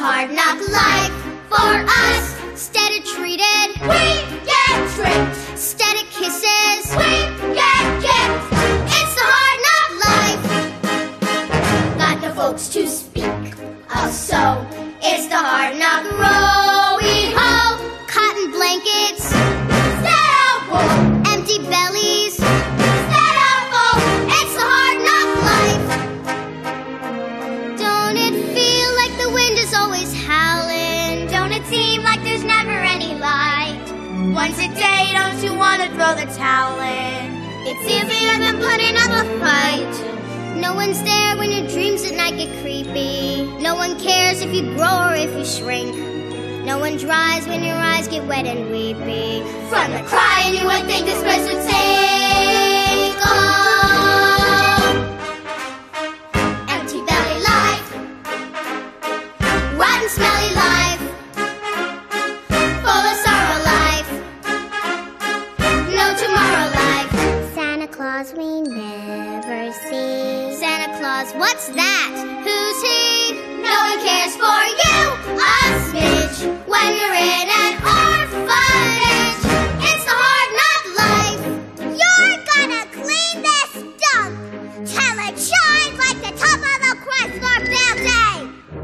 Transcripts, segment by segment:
hard knock life for us. Steady treated, we get tricked. Steady kisses, we get kicked. It's the hard knock life. Got no folks to speak of, so it's the hard knock row-we-ho. Cotton blankets, instead of wool. Empty bellies, instead of full. It's the hard knock life. Don't it feel like the wind is always howling? Don't it seem like there's never any light? Once a day, don't you want to throw the towel in? It's easier than putting up a fight. No one's there when your dreams at night get creepy. No one cares if you grow or if you shrink. No one dries when your eyes get wet and weepy. From the crying you would think this place would take. Oh, empty belly life, rotten smelly life, full of sorrow life, no tomorrow life. Santa Claus we never see. Santa Claus, what's that? Who's he? No one cares for you, a smidge, when you're in an orphanage. It's the hard knock life. You're gonna clean this dump till it shines like the top of the Chrysler Building.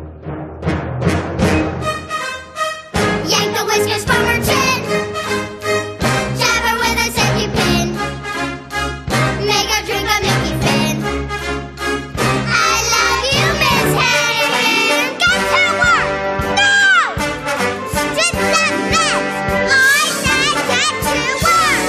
Yank the whiskers from her chin. Jab her with a safety pin. Make her drink a Mickey Finn. I love you, Miss Hannigan. Get to work! Now! Strip that mess! I said get to work!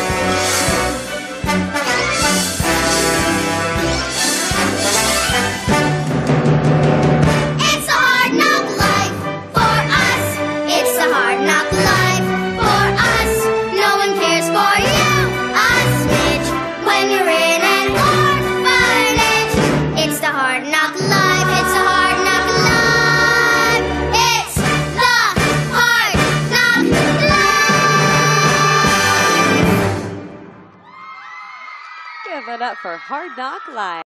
It's a hard knock life for us. It's a hard knock life for us. No one cares for you, a smidge, when you're in an orphanage. It's the hard knock life. It's a hard knock life. It's the hard knock life. Give it up for Hard Knock Life.